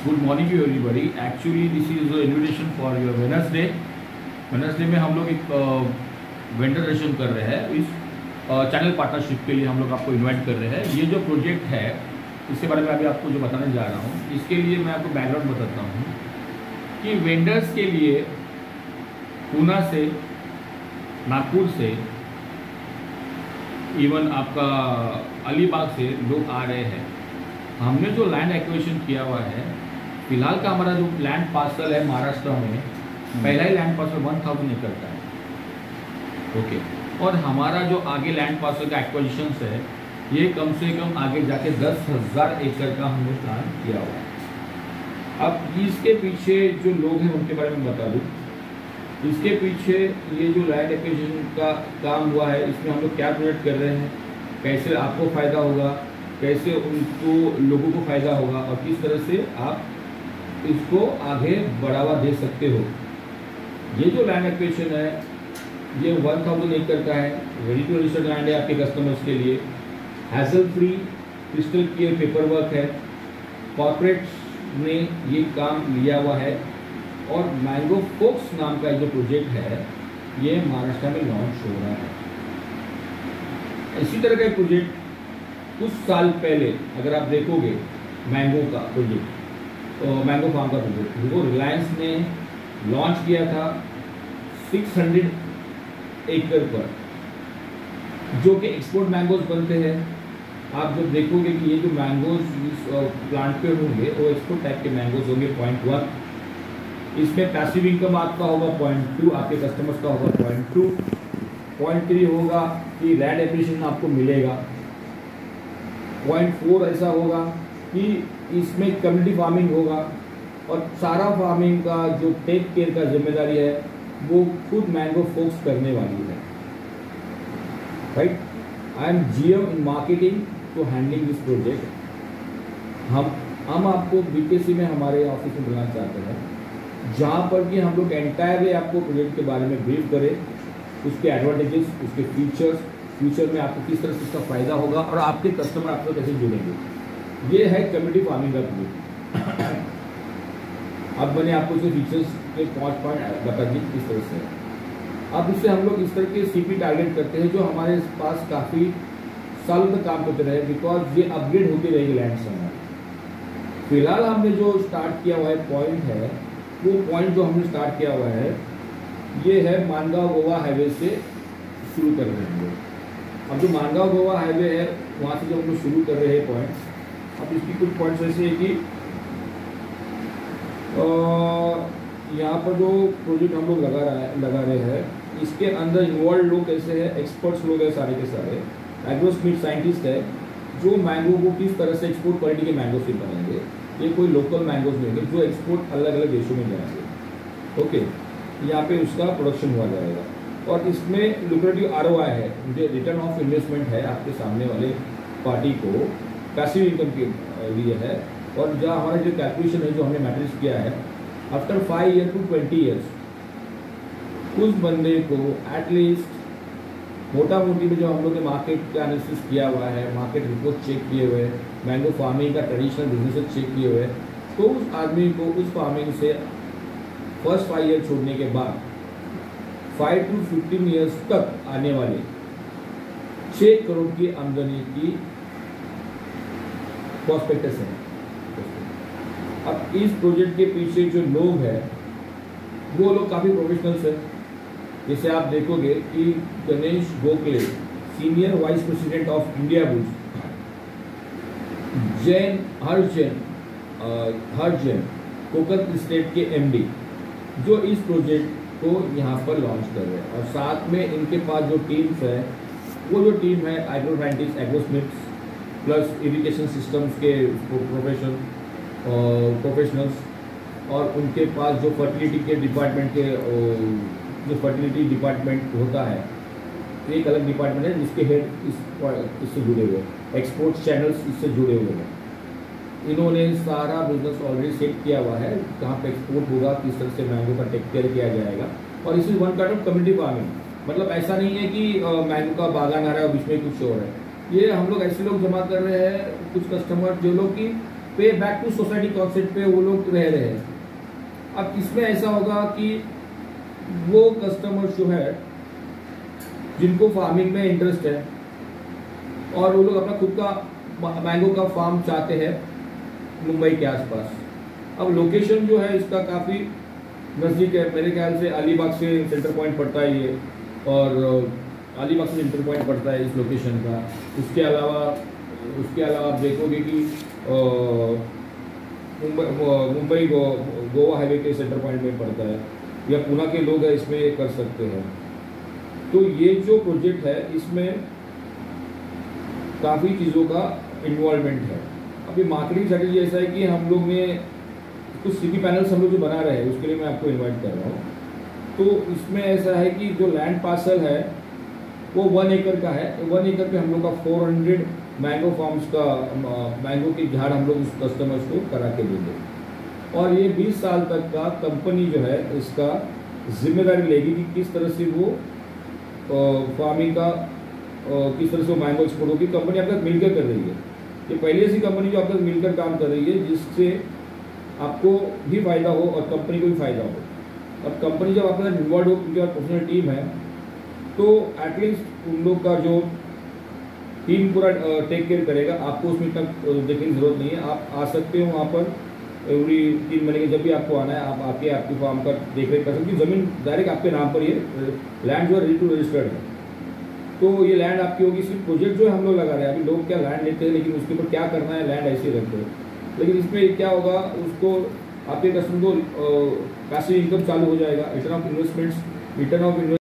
Good morning to everybody. Actually, this is an invitation for your Wednesday. Wednesday में हम लोग एक vendor session कर रहे हैं. इस चैनल पार्टनरशिप के लिए हम लोग आपको इनवाइट कर रहे हैं. ये जो प्रोजेक्ट है इसके बारे में अभी आपको जो बताने जा रहा हूँ, इसके लिए मैं आपको बैकग्राउंड बताता हूँ कि वेंडर्स के लिए पूना से, नागपुर से, इवन आपका अलीबाग से लोग आ रहे हैं. हमने जो लैंड एक्विजिशन किया हुआ है, फिलहाल का हमारा जो लैंड पार्सल है महाराष्ट्र में, पहला ही लैंड पार्सल 1000 एकड़ का है. ओके. और हमारा जो आगे लैंड पार्सल का एक्विजिशन है, ये कम से कम आगे जाके 10,000 एकड़ का हमने प्लान किया हुआ है. अब इसके पीछे जो लोग हैं उनके बारे में बता दूँ. इसके पीछे ये जो लैंड एक्विजिशन का काम हुआ है, इसमें हम लोग क्या प्रोजेक्ट कर रहे हैं, कैसे आपको फ़ायदा होगा, कैसे उनको लोगों को फ़ायदा होगा और किस तरह से आप इसको आगे बढ़ावा दे सकते हो. ये जो लैंड एक्विजिशन है ये 1000 एकड़ का है. रेडी टू रजिस्टर लैंड है आपके कस्टमर्स के लिए. Hassle free crystal clear paper work है. कॉर्पोरेट ने ये काम लिया हुआ है. और मैंगो फोक्स नाम का जो प्रोजेक्ट है ये महाराष्ट्र में लॉन्च हो रहा है. इसी तरह का प्रोजेक्ट कुछ साल पहले अगर आप देखोगे, मैंगो का प्रोजेक्ट, मैंगो फार्म का प्रोजेक्ट, वो रिलायंस ने लॉन्च किया था 600 एकड़ पर, जो कि एक्सपोर्ट मैंगोज बनते हैं. आप जब देखोगे कि ये जो मैंगोज इस प्लांट पे होंगे वो एक्सपोर्ट टाइप के मैंगोज होंगे. 0.1 इसमें पैसिव इनकम आपका होगा. 0.2 आपके कस्टमर्स का होगा. 0.2 0.3 होगा कि लैंड एक्विजिशन आपको मिलेगा. 0.4 ऐसा होगा कि इसमें कम्युनिटी फार्मिंग होगा. और सारा फार्मिंग का जो टेक केयर का जिम्मेदारी है वो खुद मैंगो फोक्स करने वाली है. Right. I am GM in marketing to handling this project. हम आपको BKC में हमारे ऑफिस में बुलाना चाहते हैं, जहाँ पर कि हम लोग एंटायरली आपको प्रोजेक्ट के बारे में ब्रीफ करें, उसके एडवांटेजेस, उसके फीचर्स, फ्यूचर में आपको किस तरह से इसका फ़ायदा होगा और आपके कस्टमर आपको कैसे जुड़ेंगे. ये है कम्युनिटी फार्मिंग का प्रोजेक्ट. अब मैंने आपको इसके फीचर्स के 5 पॉइंट बता दिए किस तरह से. अब इससे हम लोग इस तरह के CP टारगेट करते हैं जो हमारे पास काफ़ी सालों तक काम करते रहे, बिकॉज ये अपग्रेड होती रहेगी लैंड से. फिलहाल हमने जो स्टार्ट किया हुआ है पॉइंट है, वो पॉइंट जो हमने स्टार्ट किया हुआ है ये है मानगांव गोवा हाईवे से शुरू कर रहे हैं. अब जो मानगांव गोवा हाईवे है वहाँ से जो हम लोग शुरू कर रहे हैं पॉइंट, अब इसकी कुछ पॉइंट्स ऐसे है कि यहाँ पर जो प्रोजेक्ट हम लोग लगा रहे हैं, इसके अंदर इन्वॉल्व लोग कैसे हैं, एक्सपर्ट्स लोग हैं सारे के सारे. एग्रोस्मिथ साइंटिस्ट है जो मैंगो को किस तरह से एक्सपोर्ट क्वालिटी के मैंगो से बनाएंगे. ये कोई लोकल मैंगोज नहीं है जो एक्सपोर्ट अलग अलग देशों में जाएंगे. ओके. यहाँ पे उसका प्रोडक्शन हुआ जाएगा. और इसमें लुक्रेटिव ROI है, जो रिटर्न ऑफ इन्वेस्टमेंट है आपके सामने वाले पार्टी को पैसिव इनकम के लिए है. और जहाँ हमारा जो कैलकुलेशन है जो हमने मैट्रिक्स किया है, आफ्टर 5 ईयर टू 20 ईयर्स उस बंदे को एटलीस्ट मोटा मोटी में जो हम लोग ने मार्केट का एनालिसिस किया हुआ है, मार्केट रिपोर्ट चेक किए हुए, मैंगो फार्मिंग का ट्रेडिशनल बिजनेस चेक किए हुए, तो उस आदमी को उस फार्मिंग से फर्स्ट 5 ईयर छोड़ने के बाद 5 to 15 ईयर्स तक आने वाले 6 करोड़ की आमदनी की प्रॉस्पेक्टस है. अब इस प्रोजेक्ट के पीछे जो लोग हैं वो लोग काफ़ी प्रोफेशनल्स हैं. जैसे आप देखोगे कि Ganesh Gokhale, senior vice president of Indiabulls, हरजैन कोकन स्टेट के MD, जो इस प्रोजेक्ट को यहाँ पर लॉन्च कर रहे हैं. और साथ में इनके पास जो टीम्स है, वो जो टीम है agro scientist, Agrosmiths plus irrigation systems के प्रोफेशनल्स, और उनके पास जो फर्टिलिटी के डिपार्टमेंट के जो फर्टिलिटी डिपार्टमेंट होता है, एक अलग डिपार्टमेंट है जिसके हेड इससे जुड़े हुए, एक्सपोर्ट चैनल्स इससे जुड़े हुए हैं. इन्होंने सारा बिजनेस ऑलरेडी सेट किया हुआ है, कहाँ पे एक्सपोर्ट होगा, किस तरह से मैंगो का टेक केयर किया जाएगा. और इस is one kind of community farming. मतलब ऐसा नहीं है कि मैंगो का बागान आ रहा है और बीच में कुछ और है. ये हम लोग ऐसे लोग जमा कर रहे हैं, कुछ कस्टमर जो लोग कि पे बैक टू सोसाइटी कॉन्सेप्ट पे वो लोग रह रहे हैं। अब इसमें ऐसा होगा कि वो कस्टमर जो है जिनको फार्मिंग में इंटरेस्ट है और वो लोग अपना खुद का मैंगो का फार्म चाहते हैं मुंबई के आसपास। अब लोकेशन जो है इसका काफ़ी नज़दीक है, मेरे ख्याल से अलीबाग से सेंटर पॉइंट पड़ता है ये, और अलीबाग से सेंटर पॉइंट पड़ता है इस लोकेशन का। उसके अलावा आप देखोगे कि मुंबई गोवा हाईवे के सेंटर पॉइंट में पड़ता है, या पुणे के लोग हैं इसमें ये कर सकते हैं। तो ये जो प्रोजेक्ट है इसमें काफ़ी चीज़ों का इन्वॉल्वमेंट है। अभी मार्केटिंग स्ट्रेटेजी ऐसा है कि हम लोग ने कुछ सिटी पैनल्स हम लोग जो बना रहे हैं उसके लिए मैं आपको इनवाइट कर रहा हूँ। तो इसमें ऐसा है कि जो लैंड पार्सल है वो 1 एकड़ का है। 1 एकड़ पे हम लोग का 400 मैंगो फार्म्स का मैंगो के झाड़ हम लोग उस कस्टमर्स को करा के देंगे, और ये 20 साल तक का कंपनी जो है इसका जिम्मेदारी लेगी कि किस तरह से वो फार्मिंग का किस तरह से वो मैंगो एक्सपोर्ट होगी। कंपनी आप तक मिलकर कर रही है, ये पहली ऐसी कंपनी जो आप तक मिलकर काम कर रही है जिससे आपको भी फायदा हो और कंपनी को भी फायदा हो। अब कंपनी जब आपके साथ इन्वॉल्व हो, उनके पास प्रोफेशनल टीम है, तो एटलीस्ट उन लोग का जो टीम पूरा टेक केयर करेगा, आपको उसमें इतना देखने की जरूरत नहीं है। आप आ सकते हो वहाँ पर एवरी 3 महीने के जब भी आपको आना है, आप आके आपकी फार्म का देख रेख कर सकते हैं। ज़मीन डायरेक्ट आपके नाम पर ही है, लैंड जो है रेडी टू रजिस्टर्ड है, तो ये लैंड आपकी होगी। सिर्फ प्रोजेक्ट जो है हम लोग लगा रहे हैं। अभी लोग क्या लैंड लेते हैं लेकिन उसके ऊपर क्या करना है लैंड ऐसे ही रखते हैं, लेकिन इसमें क्या होगा, उसको आपके कस्टमर को पैसिव इनकम चालू हो जाएगा। Return of investments